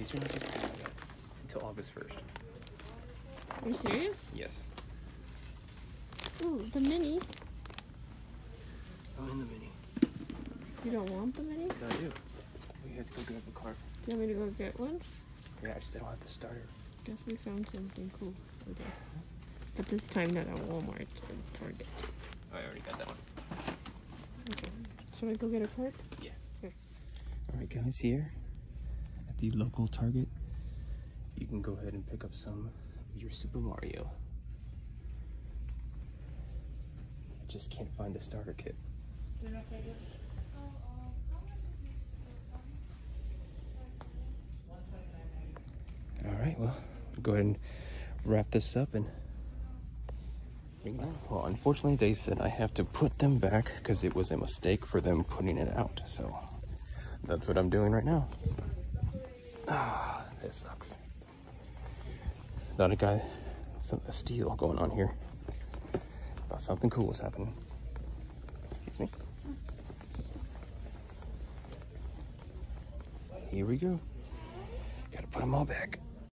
These are not supposed to be until August 1st. Are you serious? Yes. Ooh, the mini. I'm in the mini. You don't want the mini? No, I do. We have to go grab the car. Do you want me to go get one? Yeah, I just don't have to start it. Guess we found something cool. Okay. But this time not at Walmart and Target. Oh, I already got that one. Okay. Should I go get a cart? Yeah. Here. Alright guys, here at the local Target, you can go ahead and pick up some of your Super Mario. I just can't find the starter kit. Alright, well, go ahead and wrap this up and bring it on. Well, unfortunately, they said I have to put them back because it was a mistake for them putting it out. So that's what I'm doing right now. Ah, this sucks. Thought a steal going on here. Thought something cool was happening. Excuse me. Here we go. Gotta put them all back.